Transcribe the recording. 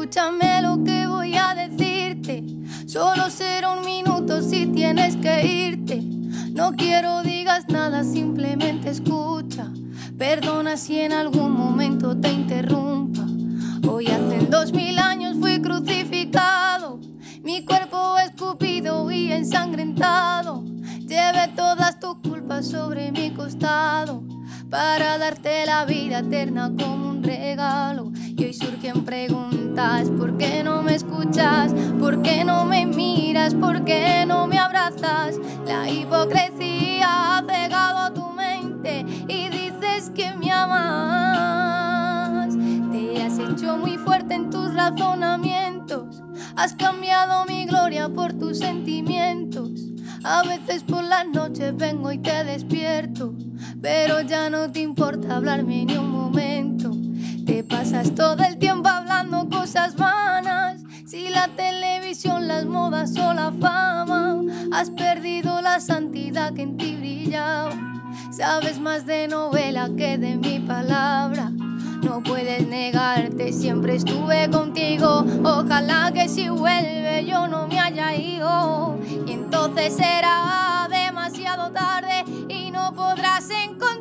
escúchame lo que voy a decirte. Solo será un minuto si tienes que irte. No quiero digas nada, simplemente escucha. Perdona si en algún momento te interrumpa. Hoy hace 2000 años fui crucificado, mi cuerpo escupido y ensangrentado. Llevé todas tus culpas sobre mi costado para darte la vida eterna como un regalo. Y hoy surgen preguntas: ¿por qué no me escuchas? ¿Por qué no me miras? ¿Por qué no me abrazas? La hipocresía ha cegado tu mente y dices que me amas. Te has hecho muy fuerte en tus razonamientos, has cambiado mi gloria por tus sentimientos. A veces por las noches vengo y te despierto, pero ya no te importa hablarme ni un momento. Te pasas todo el tiempo hablando cosas vanas. Si la televisión, las modas o la fama, has perdido la santidad que en ti brillaba. Sabes más de novela que de mi palabra. No puedes negarte, siempre estuve contigo. Ojalá que si vuelve yo no me haya ido, y entonces será demasiado tarde y no podrás encontrar